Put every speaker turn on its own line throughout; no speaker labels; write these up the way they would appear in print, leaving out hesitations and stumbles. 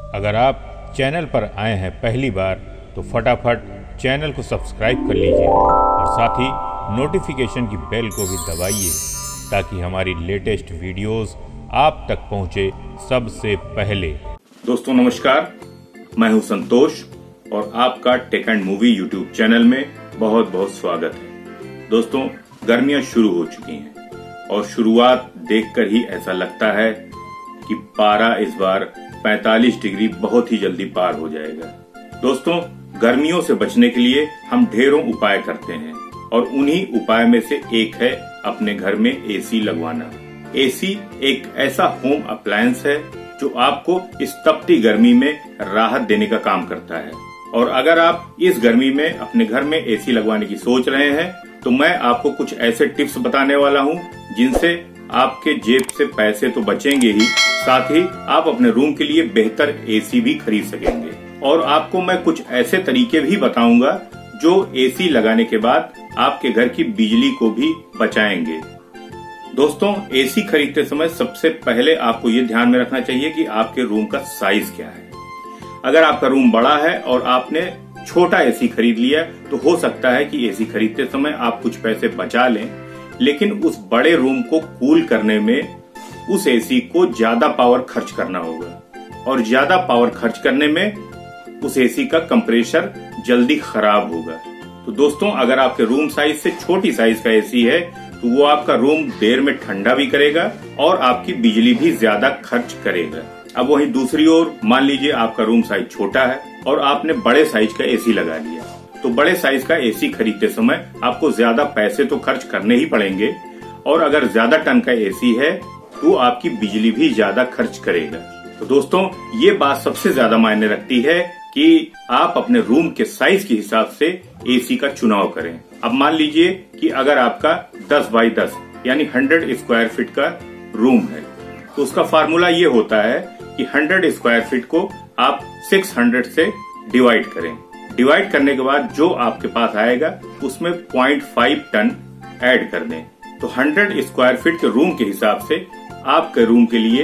अगर आप चैनल पर आए हैं पहली बार तो फटाफट चैनल को सब्सक्राइब कर लीजिए और साथ ही नोटिफिकेशन की बेल को भी दबाइए ताकि हमारी लेटेस्ट वीडियोस आप तक पहुंचे सबसे पहले।
दोस्तों नमस्कार, मैं हूं संतोष और आपका tech and movie YouTube channel में बहुत बहुत स्वागत है। दोस्तों गर्मियां शुरू हो चुकी हैं और शुरुआत देखकर ही ऐसा लगता है कि पारा इस बार 45 डिग्री बहुत ही जल्दी पार हो जाएगा। दोस्तों गर्मियों से बचने के लिए हम ढेरों उपाय करते हैं और उन्हीं उपाय में से एक है अपने घर में एसी लगवाना। एसी एक ऐसा होम अप्लायंस है जो आपको इस तपती गर्मी में राहत देने का काम करता है। और अगर आप इस गर्मी में अपने घर में एसी लगवाने की सोच रहे हैं तो मैं आपको कुछ ऐसे टिप्स बताने वाला हूं जिनसे आपके जेब से पैसे तो बचेंगे ही, साथ ही आप अपने रूम के लिए बेहतर एसी भी खरीद सकेंगे। और आपको मैं कुछ ऐसे तरीके भी बताऊंगा जो एसी लगाने के बाद आपके घर की बिजली को भी बचाएंगे। दोस्तों एसी खरीदते समय सबसे पहले आपको ये ध्यान में रखना चाहिए कि आपके रूम का साइज क्या है। अगर आपका रूम बड़ा है और आपने छोटा एसी खरीद लिया तो हो सकता है कि एसी खरीदते समय आप कुछ पैसे बचा लें, लेकिन उस बड़े रूम को कूल करने में उस एसी को ज्यादा पावर खर्च करना होगा और ज्यादा पावर खर्च करने में उस एसी का कंप्रेसर जल्दी खराब होगा। तो दोस्तों अगर आपके रूम साइज से छोटी साइज का एसी है तो वो आपका रूम देर में ठंडा भी करेगा और आपकी बिजली भी ज्यादा खर्च करेगा। अब वहीं दूसरी ओर मान लीजिए आपका रूम साइज छोटा है और आपने बड़े साइज का एसी लगा लिया, तो बड़े साइज का एसी खरीदते समय आपको ज्यादा पैसे तो खर्च करने ही पड़ेंगे और अगर ज्यादा टन का एसी है तो आपकी बिजली भी ज्यादा खर्च करेगा। तो दोस्तों ये बात सबसे ज्यादा मायने रखती है कि आप अपने रूम के साइज के हिसाब से एसी का चुनाव करें। अब मान लीजिए कि अगर आपका 10 बाई 10 यानी 100 स्क्वायर फीट का रूम है तो उसका फार्मूला ये होता है कि 100 स्क्वायर फीट को आप 600 से डिवाइड करें। डिवाइड करने के बाद जो आपके पास आएगा उसमें 0.5 टन ऐड कर दें। तो 100 स्क्वायर फीट के रूम के हिसाब से आपके रूम के लिए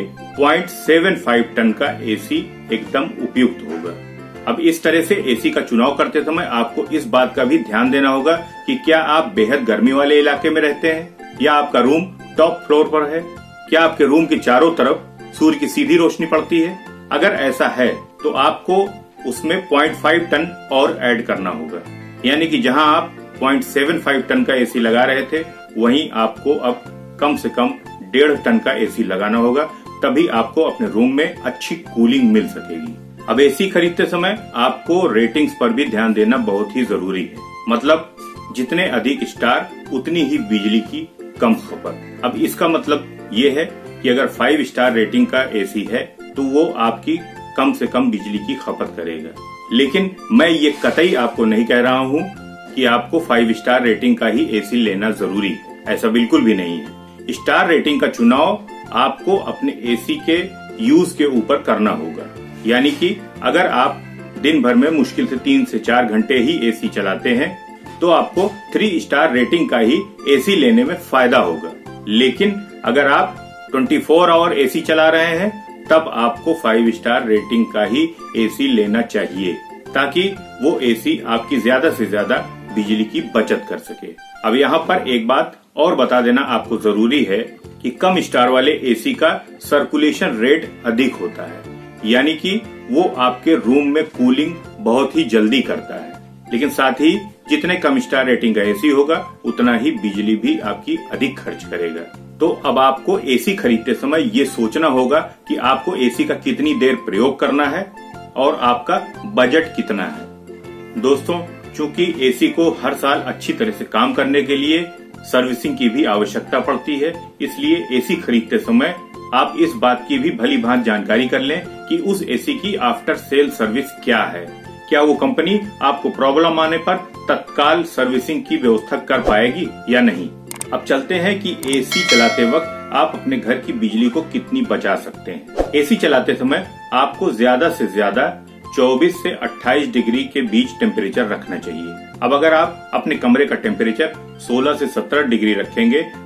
0.75 टन का एसी एकदम उपयुक्त होगा। अब इस तरह से एसी का चुनाव करते समय आपको इस बात का भी ध्यान देना होगा कि क्या आप बेहद गर्मी वाले इलाके में रहते हैं या आपका रूम टॉप फ्लोर पर है, क्या आपके रूम के चारों तरफ सूर्य की सीधी रोशनी पड़ती है। अगर ऐसा है तो आपको उसमें 0.5 टन और ऐड करना होगा, यानी कि जहां आप 0.75 टन का एसी लगा रहे थे वहीं आपको अब कम से कम 1.5 टन का एसी लगाना होगा, तभी आपको अपने रूम में अच्छी कूलिंग मिल सकेगी। अब एसी खरीदते समय आपको रेटिंग्स पर भी ध्यान देना बहुत ही जरूरी है। मतलब जितने अधिक स्टार उतनी ही बिजली की कम खपत। अब इसका मतलब ये है कि अगर 5 स्टार रेटिंग का एसी है तो वो आपकी कम से कम बिजली की खपत करेगा। लेकिन मैं ये कतई आपको नहीं कह रहा हूँ कि आपको 5 स्टार रेटिंग का ही एसी लेना जरूरी है, ऐसा बिल्कुल भी नहीं है। स्टार रेटिंग का चुनाव आपको अपने एसी के यूज के ऊपर करना होगा, यानी कि अगर आप दिन भर में मुश्किल से 3 से 4 घंटे ही एसी चलाते हैं तो आपको 3 स्टार रेटिंग का ही एसी लेने में फायदा होगा। लेकिन अगर आप 24 आवर एसी चला रहे हैं तब आपको 5 स्टार रेटिंग का ही एसी लेना चाहिए ताकि वो एसी आपकी ज्यादा से ज्यादा बिजली की बचत कर सके। अब यहाँ पर एक बात और बता देना आपको जरूरी है कि कम स्टार वाले एसी का सर्कुलेशन रेट अधिक होता है, यानी कि वो आपके रूम में कूलिंग बहुत ही जल्दी करता है। लेकिन साथ ही जितने कम स्टार रेटिंग का एसी होगा उतना ही बिजली भी आपकी अधिक खर्च करेगा। तो अब आपको एसी खरीदते समय ये सोचना होगा कि आपको एसी का कितनी देर प्रयोग करना है और आपका बजट कितना है। दोस्तों चूंकि एसी को हर साल अच्छी तरह से काम करने के लिए सर्विसिंग की भी आवश्यकता पड़ती है, इसलिए एसी खरीदते समय आप इस बात की भी भली भांति जानकारी कर लें कि उस एसी की आफ्टर सेल सर्विस क्या है। क्या वो कंपनी आपको प्रॉब्लम आने पर तत्काल सर्विसिंग की व्यवस्था कर पाएगी या नहीं। अब चलते हैं कि एसी चलाते वक्त आप अपने घर की बिजली को कितनी बचा सकते हैं। एसी चलाते समय आपको ज्यादा से ज्यादा 24 से 28 डिग्री के बीच टेम्परेचर रखना चाहिए। अब अगर आप अपने कमरे का टेम्परेचर 16 से 17 डिग्री रखेंगे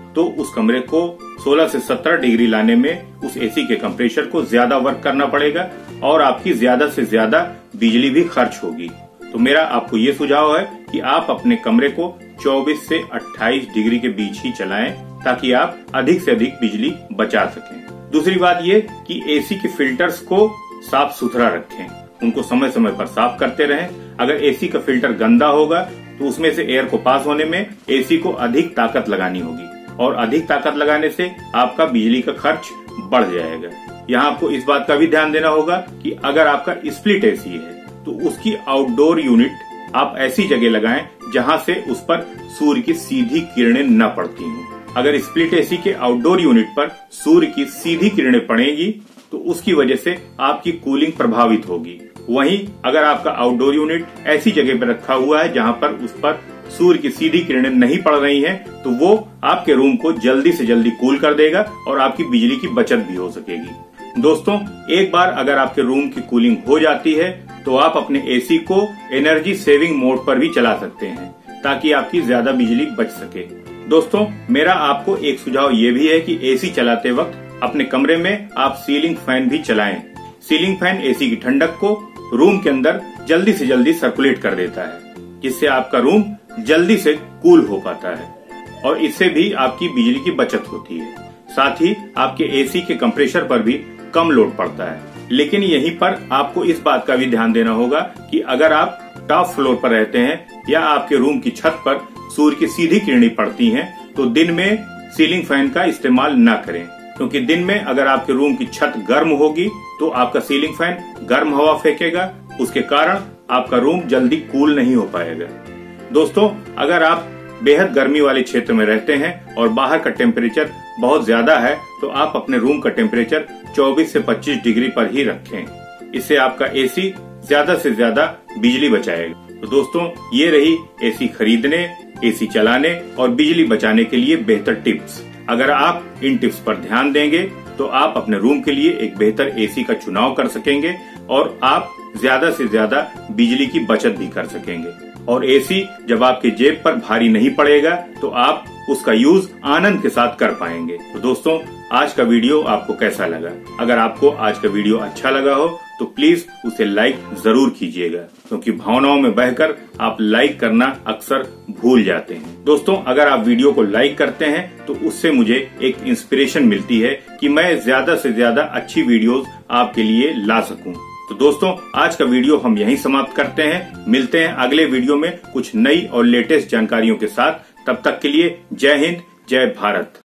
तो उस कमरे को 16 से 17 डिग्री लाने में उस एसी के कंप्रेसर को ज्यादा वर्क करना पड़ेगा और आपकी ज्यादा से ज्यादा बिजली भी खर्च होगी। तो मेरा आपको ये सुझाव है कि आप अपने कमरे को 24 से 28 डिग्री के बीच ही चलाएं ताकि आप अधिक से अधिक बिजली बचा सकें। दूसरी बात ये कि एसी के फिल्टर्स को साफ सुथरा रखें, उनको समय समय पर साफ करते रहें। अगर एसी का फिल्टर गंदा होगा तो उसमें से एयर को पास होने में एसी को अधिक ताकत लगानी होगी और अधिक ताकत लगाने से आपका बिजली का खर्च बढ़ जाएगा। यहाँ आपको इस बात का भी ध्यान देना होगा कि अगर आपका स्प्लिट एसी है तो उसकी आउटडोर यूनिट आप ऐसी जगह लगाएं जहां से उस पर सूर्य की सीधी किरणें न पड़ती हों। अगर स्प्लिट एसी के आउटडोर यूनिट पर सूर्य की सीधी किरणें पड़ेंगी तो उसकी वजह से आपकी कूलिंग प्रभावित होगी। वहीं अगर आपका आउटडोर यूनिट ऐसी जगह पर रखा हुआ है जहां पर उस पर सूर्य की सीधी किरणें नहीं पड़ रही हैं, तो वो आपके रूम को जल्दी से जल्दी कूल कर देगा और आपकी बिजली की बचत भी हो सकेगी। दोस्तों, एक बार अगर आपके रूम की कूलिंग हो जाती है तो आप अपने एसी को एनर्जी सेविंग मोड पर भी चला सकते हैं ताकि आपकी ज्यादा बिजली बच सके। दोस्तों, मेरा आपको एक सुझाव ये भी है कि एसी चलाते वक्त अपने कमरे में आप सीलिंग फैन भी चलाएं। सीलिंग फैन एसी की ठंडक को रूम के अंदर जल्दी से जल्दी सर्कुलेट कर देता है, जिससे आपका रूम जल्दी से कूल हो पाता है और इससे भी आपकी बिजली की बचत होती है। साथ ही आपके एसी के कंप्रेसर पर भी कम लोड पड़ता है। लेकिन यहीं पर आपको इस बात का भी ध्यान देना होगा कि अगर आप टॉप फ्लोर पर रहते हैं या आपके रूम की छत पर सूर्य की सीधी किरणें पड़ती हैं तो दिन में सीलिंग फैन का इस्तेमाल न करें, क्योंकि दिन में अगर आपके रूम की छत गर्म होगी तो आपका सीलिंग फैन गर्म हवा फेंकेगा, उसके कारण आपका रूम जल्दी कूल नहीं हो पाएगा। दोस्तों, अगर आप बेहद गर्मी वाले क्षेत्र में रहते हैं और बाहर का टेम्परेचर बहुत ज्यादा है तो आप अपने रूम का टेम्परेचर 24 से 25 डिग्री पर ही रखें। इससे आपका एसी ज्यादा से ज्यादा बिजली बचाएगा। तो दोस्तों, ये रही एसी खरीदने, एसी चलाने और बिजली बचाने के लिए बेहतर टिप्स। अगर आप इन टिप्स पर ध्यान देंगे तो आप अपने रूम के लिए एक बेहतर एसी का चुनाव कर सकेंगे और आप ज्यादा से ज्यादा बिजली की बचत भी कर सकेंगे। और एसी जब आपके जेब पर भारी नहीं पड़ेगा तो आप उसका यूज आनंद के साथ कर पाएंगे। तो दोस्तों, आज का वीडियो आपको कैसा लगा? अगर आपको आज का वीडियो अच्छा लगा हो तो प्लीज उसे लाइक जरूर कीजिएगा, क्योंकि भावनाओं में बहकर आप लाइक करना अक्सर भूल जाते हैं। दोस्तों, अगर आप वीडियो को लाइक करते हैं तो उससे मुझे एक इंस्पिरेशन मिलती है कि मैं ज्यादा से ज्यादा अच्छी वीडियोस आपके लिए ला सकूं। तो दोस्तों, आज का वीडियो हम यहीं समाप्त करते हैं। मिलते हैं अगले वीडियो में कुछ नई और लेटेस्ट जानकारियों के साथ। तब तक के लिए जय हिंद, जय भारत।